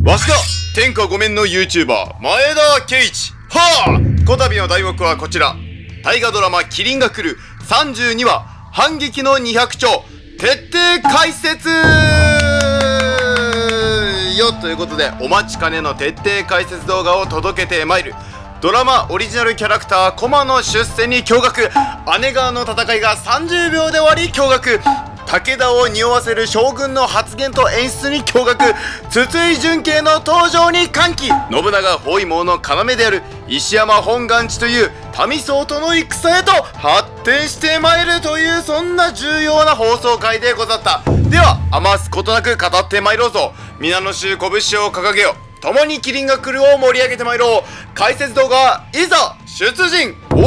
わしだ天下御免の YouTuber 前田圭一。はあ、こたびの題目はこちら。大河ドラマ麒麟が来る32話反撃の200兆徹底解説よということで、お待ちかねの徹底解説動画を届けてまいる。ドラマオリジナルキャラクターコマの出世に驚愕。姉川の戦いが30秒で終わり驚愕。武田を匂わせる将軍の発言と演出に驚愕。筒井純慶の登場に歓喜。信長包囲網の要である石山本願寺という民相との戦へと発展してまいるという、そんな重要な放送回でござった。では余すことなく語ってまいろうぞ。皆の衆拳を掲げよ。共に麒麟が来るを盛り上げてまいろう。解説動画いざ出陣。で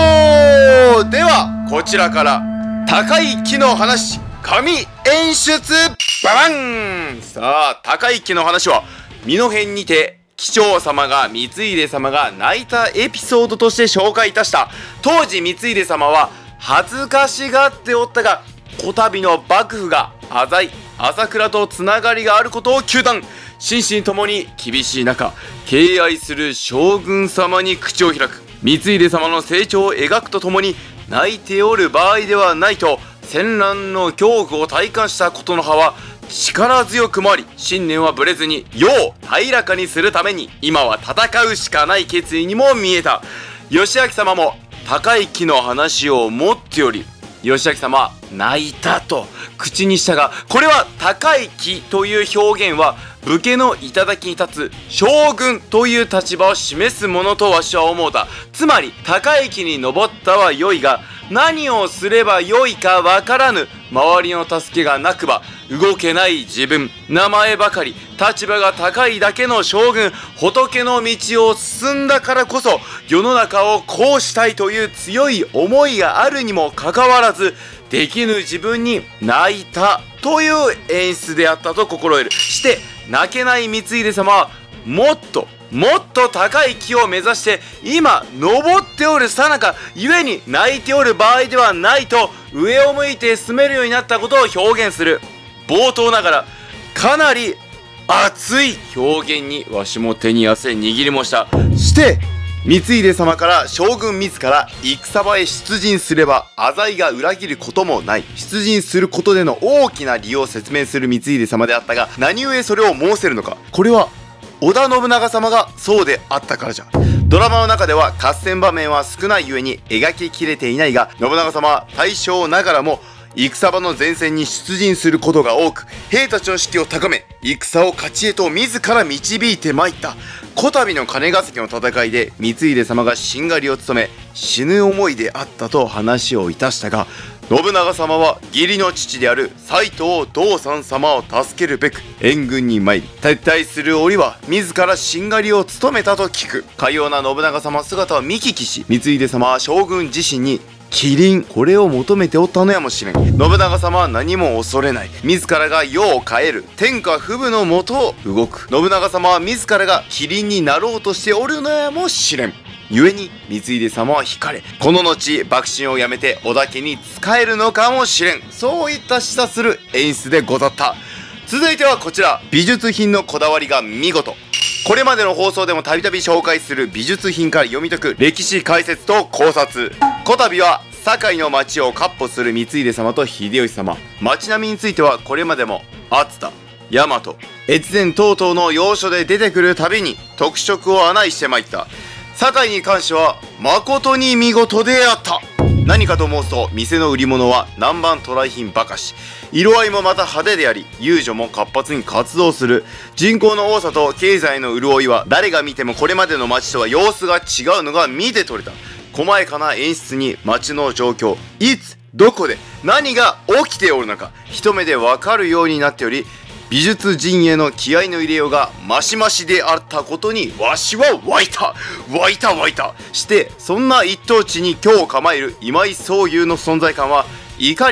はこちらから高い木の話神演出ババン。さあ、高い木の話は身の辺にて貴長様が光秀様が泣いたエピソードとして紹介いたした。当時光秀様は恥ずかしがっておったが、こたびの幕府が浅井朝倉とつながりがあることを糾弾。心身ともに厳しい中、敬愛する将軍様に口を開く。光秀様の成長を描くとともに、泣いておる場合ではないと戦乱の恐怖を体感した琴ノ葉は力強くもあり、信念はぶれずに世を平らかにするために今は戦うしかない決意にも見えた。義明様も高い木の話を持っており、義明様は泣いたと口にしたが、これは高い木という表現は武家の頂に立つ将軍という立場を示すものとわしは思うた。つまり高い木に登ったは良いが、何をすれば良いかわからぬ、周りの助けがなくば動けない自分、名前ばかり立場が高いだけの将軍、仏の道を進んだからこそ世の中をこうしたいという強い思いがあるにもかかわらず、できぬ自分に泣いたという演出であったと心得る。して泣けない光秀様はもっと高い木を目指して今登っておる最中ゆえに、泣いておる場合ではないと上を向いて進めるようになったことを表現する。冒頭ながらかなり熱い表現にわしも手に汗握りもした。して光秀様から将軍自ら戦場へ出陣すれば浅井が裏切ることもない。出陣することでの大きな利用を説明する光秀様であったが、何故それを申せるのか。これは織田信長様がそうであったからじゃ。ドラマの中では合戦場面は少ないゆえに描ききれていないが、信長様は大将ながらも戦場の前線に出陣することが多く、兵たちの士気を高め戦を勝ちへと自ら導いてまいった。こたびの金ヶ関の戦いで光秀様がしんがりを務め死ぬ思いであったと話をいたしたが、信長様は義理の父である斎藤道三様を助けるべく援軍に参り、撤退する折は自らしんがりを務めたと聞く。かような信長様姿を見聞きし、光秀様は将軍自身に麒麟、これを求めておったのやもしれん。信長様は何も恐れない。自らが世を変える天下不武のもとを動く。信長様は自らが麒麟になろうとしておるのやもしれん。故に光秀様は惹かれ、この後幕臣を辞めて織田家に仕えるのかもしれん。そういった示唆する演出でござった。続いてはこちら。美術品のこだわりが見事。これまでの放送でもたびたび紹介する美術品から読み解く歴史解説と考察。こたびは堺の町を闊歩する光秀様と秀吉様。町並みについてはこれまでも熱田、大和、越前等々の要所で出てくるたびに特色を案内してまいった。堺に関しては誠に見事であった。何かと申すと、店の売り物は南蛮渡来品ばかし、色合いもまた派手であり、遊女も活発に活動する。人口の多さと経済の潤いは誰が見てもこれまでの街とは様子が違うのが見て取れた。細やかな演出に街の状況、いつどこで何が起きておるのか一目でわかるようになっており、美術陣営の気合の入れようがマシマシであったことにわしは湧いたして、そんな一等地に居を構える今井宗祐の存在感はいかに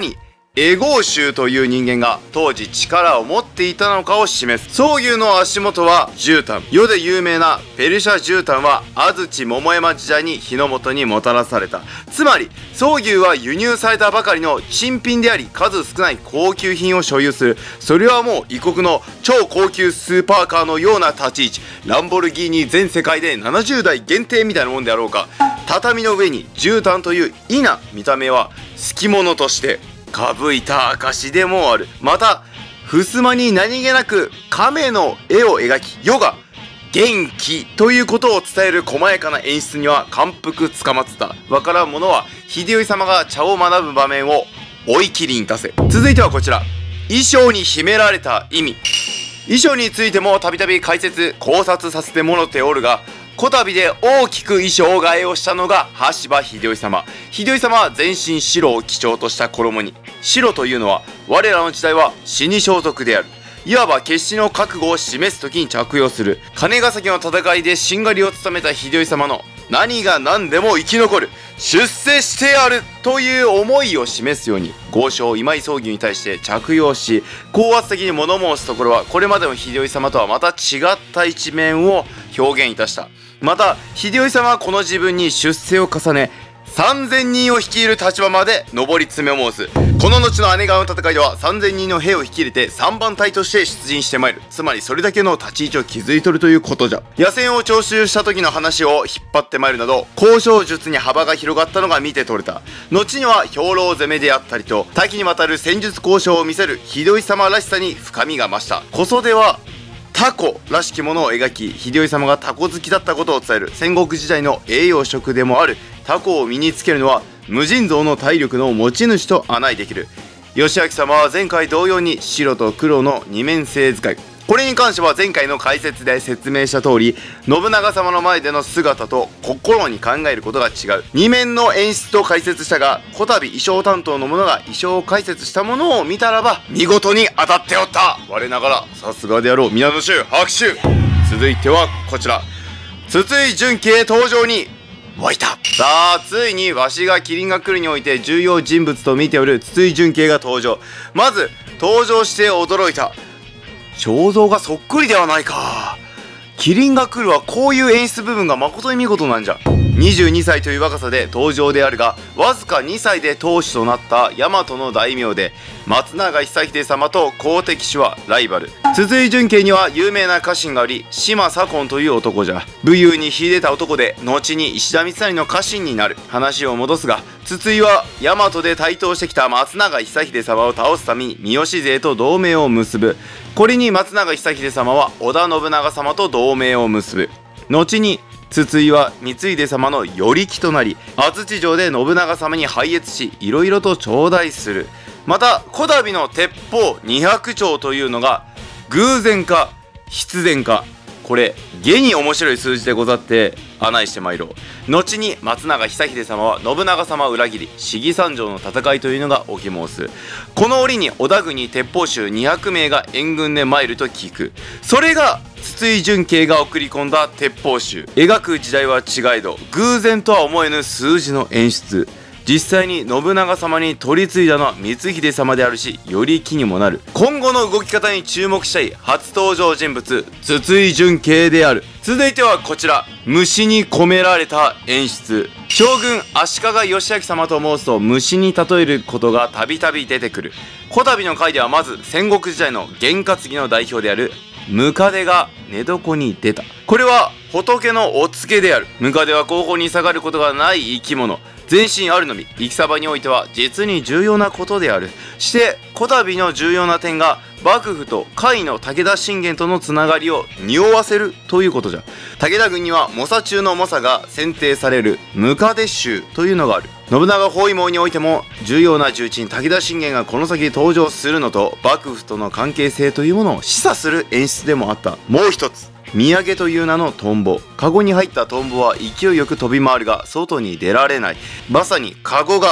会合衆という人間が当時力を持っていたのかを示す。宗牛の足元は絨毯。世で有名なペルシャ絨毯は安土桃山時代に日の本にもたらされた。つまり宗牛は輸入されたばかりの珍品であり数少ない高級品を所有する。それはもう異国の超高級スーパーカーのような立ち位置。ランボルギーニ全世界で70台限定みたいなもんであろうか。畳の上に絨毯という異な見た目は好き者としてかぶいた証でもある。また襖に何気なく亀の絵を描き世が元気ということを伝える細やかな演出には感服つかまつた。わからん者は秀頼様が茶を学ぶ場面を追い切りに出せ。続いてはこちら、衣装に秘められた意味。衣装についてもたびたび解説考察させてもろておるが、こたびで大きく衣装替えをしたのが羽柴秀頼様。秀頼様は全身白を基調とした衣に。白というのは我らの時代は死に装束である。いわば決死の覚悟を示す時に着用する。金ヶ崎の戦いでしんがりを務めた秀頼様の何が何でも生き残る、出世してやるという思いを示すように豪商今井宗牛に対して着用し、高圧的に物申すところはこれまでの秀頼様とはまた違った一面を表現いたした。また秀頼様はこの自分に出世を重ね3000人を率いる立場まで上り詰め申す。この後の姉川の戦いでは3000人の兵を率いれて3番隊として出陣してまいる。つまりそれだけの立ち位置を築いとるということじゃ。野戦を徴収した時の話を引っ張ってまいるなど交渉術に幅が広がったのが見て取れた。後には兵糧攻めであったりと多岐にわたる戦術交渉を見せる秀頼様らしさに深みが増した。小袖はタコらしきものを描き、秀頼様がタコ好きだったことを伝える。戦国時代の栄養食でもあるタコを身につけるのは無尽蔵の体力の持ち主と案内できる。義明様は前回同様に白と黒の二面性使い。これに関しては前回の解説で説明した通り、信長様の前での姿と心に考えることが違う。二面の演出と解説したが、こたび衣装担当の者が衣装を解説したものを見たらば見事に当たっておった。我ながらさすがであろう。皆の衆拍手。続いてはこちら、筒井純慶登場に湧いた。さあついにわしが麒麟が来るにおいて重要人物と見ておる筒井純慶が登場。まず登場して驚いた。肖像がそっくりではないか。麒麟が来るはこういう演出部分が誠に見事なんじゃ。22歳という若さで登場であるが、わずか2歳で当主となった大和の大名で、松永久秀様と好敵手はライバル。筒井純慶には有名な家臣がおり、島左近という男じゃ。武勇に秀でた男で後に石田三成の家臣になる。話を戻すが、筒井は大和で台頭してきた松永久秀様を倒すために三好勢と同盟を結ぶ。これに松永久秀様は織田信長様と同盟を結ぶ。後に筒井は光秀様の与力となり、安土城で信長様に拝謁し、いろいろと頂戴する。またこたびの鉄砲200丁というのが偶然か必然か、これ下に面白い数字でござって案内してまいろう。後に松永久秀様は信長様を裏切り、信貴山城の戦いというのが起き申す。この折に織田軍に鉄砲衆200名が援軍で参ると聞く。それが筒井純慶が送り込んだ鉄砲衆。描く時代は違えど偶然とは思えぬ数字の演出。実際に信長様に取り継いだのは光秀様であるし、より気にもなる。今後の動き方に注目したい初登場人物、筒井純慶である。続いてはこちら、虫に込められた演出。将軍足利義昭様と申すと虫に例えることがたびたび出てくる。こたびの回ではまず戦国時代の験担ぎの代表であるムカデが寝床に出た。これは仏のお告げである。ムカデは後方に下がることがない生き物。全身あるのみ、戦場においては実に重要なことである。してこたびの重要な点が幕府と甲斐の武田信玄とのつながりを匂わせるということじゃ。武田軍には猛者中の猛者が選定されるムカデ衆というのがある。信長包囲網においても重要な重鎮武田信玄がこの先登場するのと幕府との関係性というものを示唆する演出でもあった。もう一つ、土産という名のトンボ。カゴに入ったトンボは勢いよく飛び回るが外に出られない。まさにカゴが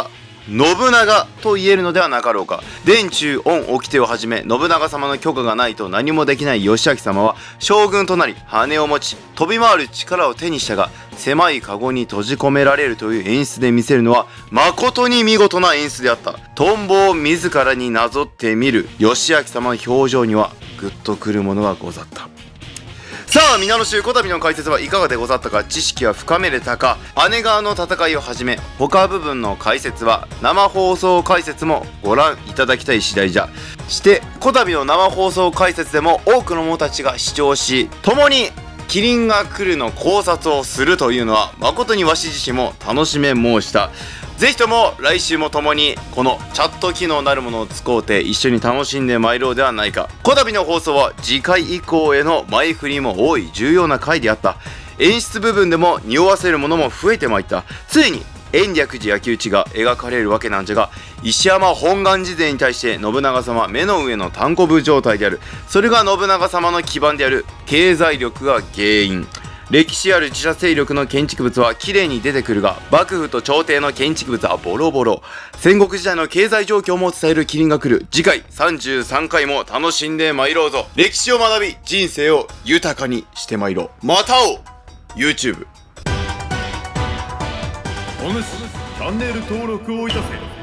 信長と言えるのではなかろうか。殿中御掟をはじめ信長様の許可がないと何もできない義明様は将軍となり羽を持ち飛び回る力を手にしたが、狭い籠に閉じ込められるという演出で見せるのは誠に見事な演出であった。トンボを自らになぞってみる義明様の表情にはグッとくるものがござった。さあ皆の衆、こたびの解説はいかがでござったか。知識は深めれたか。姉川の戦いをはじめ他部分の解説は生放送解説もご覧いただきたい次第じゃ。してこたびの生放送解説でも多くの者たちが視聴し、共にキリンが来るの考察をするというのは誠にわし自身も楽しめ申した。ぜひとも来週も共にこのチャット機能なるものを使うて一緒に楽しんでまいろうではないか。こたびの放送は次回以降への前振りも多い重要な回であった。演出部分でも匂わせるものも増えてまいった。ついに延暦寺焼き討ちが描かれるわけなんじゃが、石山本願寺勢に対して信長様目の上の単行部状態である。それが信長様の基盤である経済力が原因。歴史ある自社勢力の建築物はきれいに出てくるが、幕府と朝廷の建築物はボロボロ。戦国時代の経済状況も伝えるキリンが来る。次回33回も楽しんでまいろうぞ。歴史を学び人生を豊かにしてまいろう。また会おう YouTube。 お主チャンネル登録をいたせ。